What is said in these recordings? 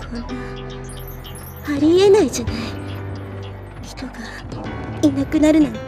こんなありえないじゃない。人がいなくなるなんて。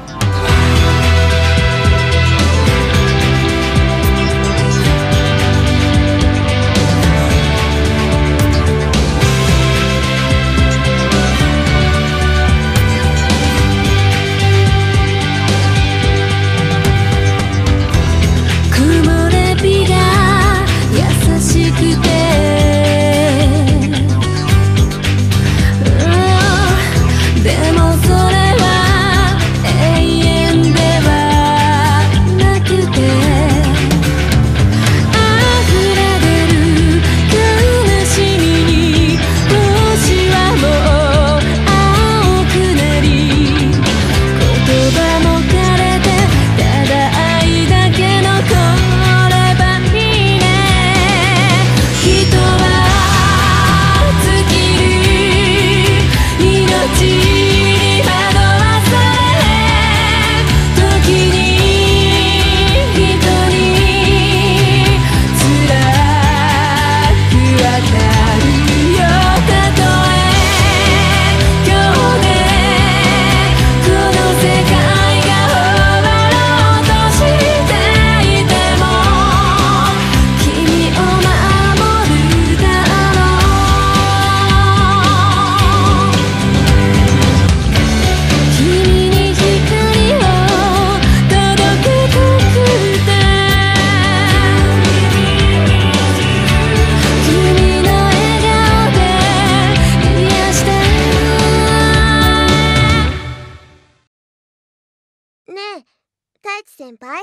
太一先輩、好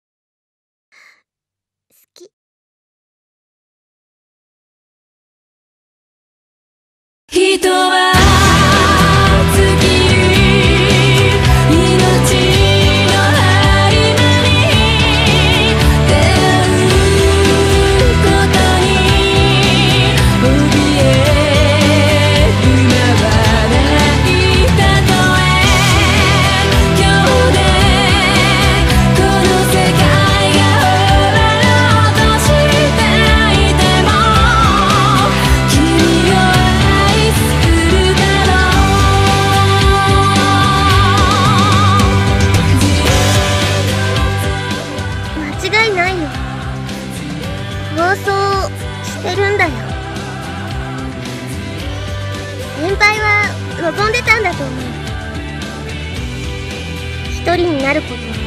き。人は尽きる命の針間に出会うことに怯える間はない。たとえ今日でこの世界が終わろうとしていても、君を愛するだろう。間違いないよ。妄想してるんだよ。先輩は望んでたんだと思う。一人になることを。